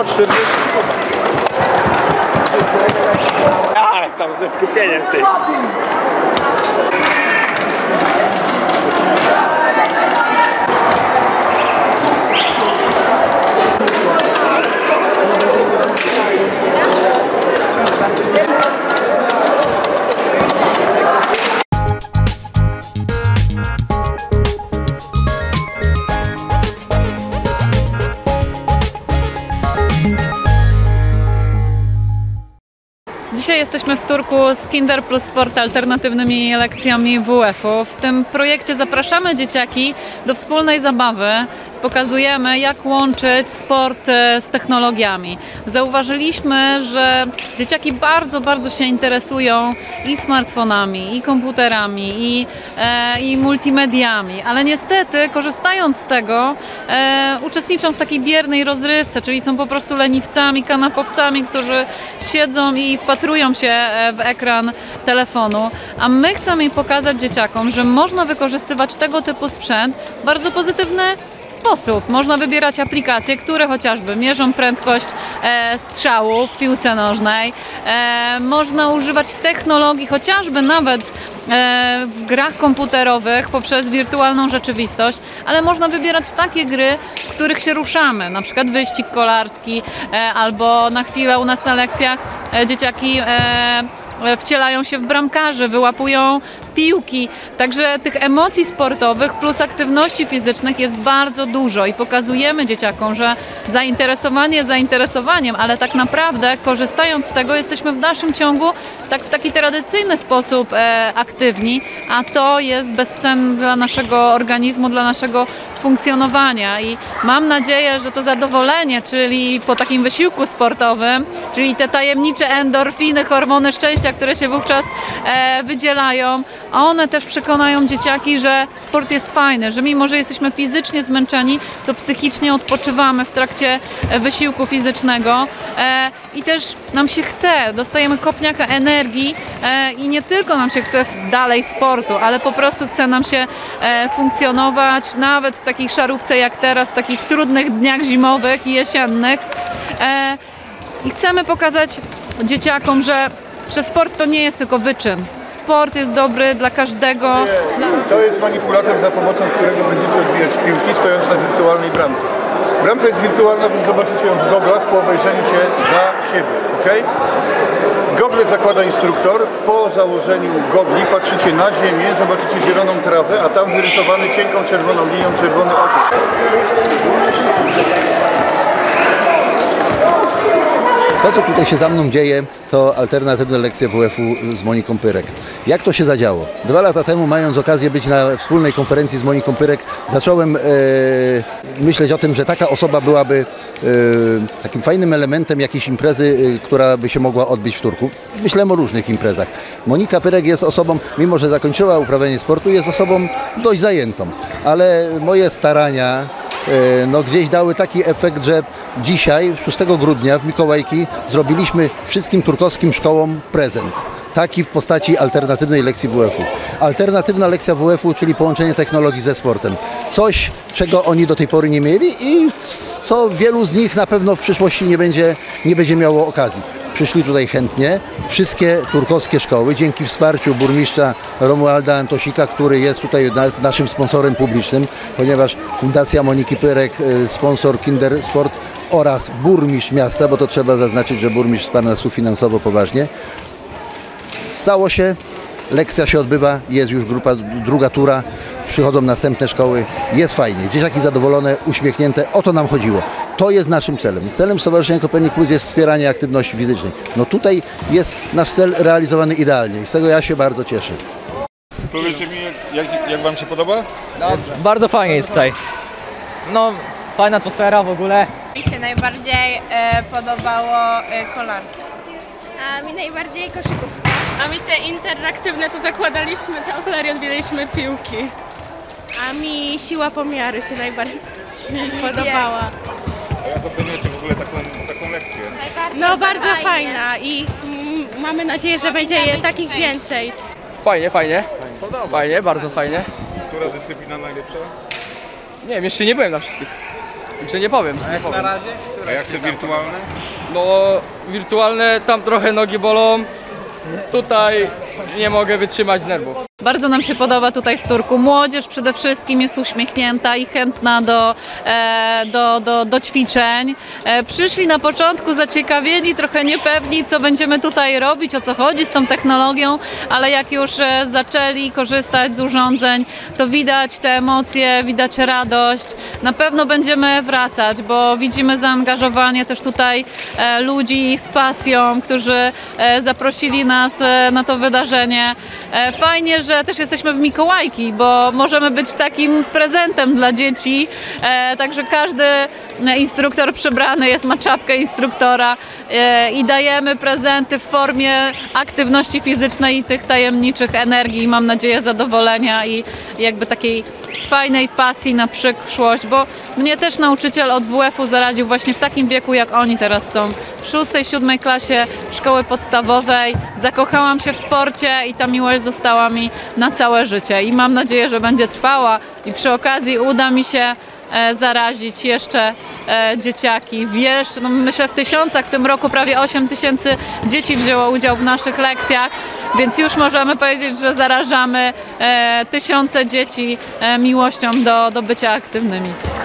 40. Ale tam ze skupieniem tej. Dzisiaj jesteśmy w Turku z Kinder plus Sport, alternatywnymi lekcjami WF-u. W tym projekcie zapraszamy dzieciaki do wspólnej zabawy. Pokazujemy, jak łączyć sport z technologiami. Zauważyliśmy, że dzieciaki bardzo się interesują i smartfonami, i komputerami, i multimediami, ale niestety, korzystając z tego, uczestniczą w takiej biernej rozrywce, czyli są po prostu leniwcami, kanapowcami, którzy siedzą i wpatrują się w ekran telefonu, a my chcemy pokazać dzieciakom, że można wykorzystywać tego typu sprzęt w bardzo pozytywny sposób. Można wybierać aplikacje, które chociażby mierzą prędkość strzału w piłce nożnej. Można używać technologii, chociażby nawet w grach komputerowych poprzez wirtualną rzeczywistość, ale można wybierać takie gry, w których się ruszamy, na przykład wyścig kolarski, albo na chwilę u nas na lekcjach dzieciaki wcielają się w bramkarzy, wyłapują piłki. Także tych emocji sportowych plus aktywności fizycznych jest bardzo dużo i pokazujemy dzieciakom, że zainteresowanie zainteresowaniem, ale tak naprawdę korzystając z tego jesteśmy w dalszym ciągu w taki tradycyjny sposób aktywni, a to jest bezcenne dla naszego organizmu, dla naszego funkcjonowania i mam nadzieję, że to zadowolenie, czyli po takim wysiłku sportowym, czyli te tajemnicze endorfiny, hormony szczęścia, które się wówczas wydzielają, one też przekonają dzieciaki, że sport jest fajny, że mimo, że jesteśmy fizycznie zmęczeni, to psychicznie odpoczywamy w trakcie wysiłku fizycznego i też nam się chce, dostajemy kopniaka energii i nie tylko nam się chce dalej sportu, ale po prostu chce nam się funkcjonować nawet w takiej szarówce jak teraz, w takich trudnych dniach zimowych i jesiennych i chcemy pokazać dzieciakom, że sport to nie jest tylko wyczyn. Sport jest dobry dla każdego. To jest manipulator, za pomocą którego będziecie odbijać piłki, stojąc na wirtualnej bramce. Bramka jest wirtualna, więc zobaczycie ją w goglach po obejrzeniu się za siebie, ok? Gogle zakłada instruktor. Po założeniu gogli patrzycie na ziemię, zobaczycie zieloną trawę, a tam wyrysowany cienką czerwoną linią czerwony okrąg. To, co tutaj się za mną dzieje, to alternatywne lekcje WF-u z Moniką Pyrek. Jak to się zadziało? 2 lata temu, mając okazję być na wspólnej konferencji z Moniką Pyrek, zacząłem myśleć o tym, że taka osoba byłaby takim fajnym elementem jakiejś imprezy, która by się mogła odbyć w Turku. Myślałem o różnych imprezach. Monika Pyrek jest osobą, mimo że zakończyła uprawianie sportu, jest osobą dość zajętą, ale moje starania gdzieś dały taki efekt, że dzisiaj, 6 grudnia w Mikołajki, zrobiliśmy wszystkim turkowskim szkołom prezent. Taki w postaci alternatywnej lekcji WF-u. Alternatywna lekcja WF-u, czyli połączenie technologii ze sportem. Coś, czego oni do tej pory nie mieli i co wielu z nich na pewno w przyszłości nie będzie miało okazji. Przyszli tutaj chętnie wszystkie turkowskie szkoły, dzięki wsparciu burmistrza Romualda Antosika, który jest tutaj naszym sponsorem publicznym, ponieważ Fundacja Moniki Pyrek, sponsor Kinder Sport oraz burmistrz miasta, bo to trzeba zaznaczyć, że burmistrz wsparł nas tu finansowo poważnie. Stało się, lekcja się odbywa, jest już grupa, druga tura, przychodzą następne szkoły, jest fajnie, dzieciaki zadowolone, uśmiechnięte, o to nam chodziło. To jest naszym celem. Celem Stowarzyszenia Kopernik Plus jest wspieranie aktywności fizycznej. No tutaj jest nasz cel realizowany idealnie i z tego ja się bardzo cieszę. Powiedzcie mi, jak Wam się podoba? Dobrze. Bardzo fajnie jest tutaj. No, fajna atmosfera w ogóle. Mi się najbardziej podobało kolarstwo. A mi najbardziej koszykówka. A mi te interaktywne, co zakładaliśmy, te okulary, odbieraliśmy piłki. A mi siła pomiaru się najbardziej podobała. A jak oceniacie w ogóle taką lekcję? No bardzo fajna i mamy nadzieję, że będzie takich więcej. Fajnie, fajnie. Fajnie, bardzo fajnie. Która dyscyplina najlepsza? Nie wiem, jeszcze nie byłem na wszystkich. Także nie powiem. Na razie? A jak te wirtualne? No wirtualne, tam trochę nogi bolą, tutaj nie mogę wytrzymać z nerwów. Bardzo nam się podoba tutaj w Turku. Młodzież przede wszystkim jest uśmiechnięta i chętna do ćwiczeń. Przyszli na początku zaciekawieni, trochę niepewni, co będziemy tutaj robić, o co chodzi z tą technologią, ale jak już zaczęli korzystać z urządzeń, to widać te emocje, widać radość. Na pewno będziemy wracać, bo widzimy zaangażowanie też tutaj ludzi z pasją, którzy zaprosili nas na to wydarzenie. Fajnie, że też jesteśmy w Mikołajki, bo możemy być takim prezentem dla dzieci, także każdy instruktor przebrany jest, ma czapkę instruktora i dajemy prezenty w formie aktywności fizycznej i tych tajemniczych energii, mam nadzieję zadowolenia i jakby takiej fajnej pasji na przyszłość, bo mnie też nauczyciel od WF-u zaraził właśnie w takim wieku, jak oni teraz są. W 6-7 klasie szkoły podstawowej zakochałam się w sporcie i ta miłość została mi na całe życie i mam nadzieję, że będzie trwała i przy okazji uda mi się zarazić jeszcze dzieciaki. No myślę w tysiącach, w tym roku prawie 8 000 dzieci wzięło udział w naszych lekcjach, więc już możemy powiedzieć, że zarażamy tysiące dzieci miłością do bycia aktywnymi.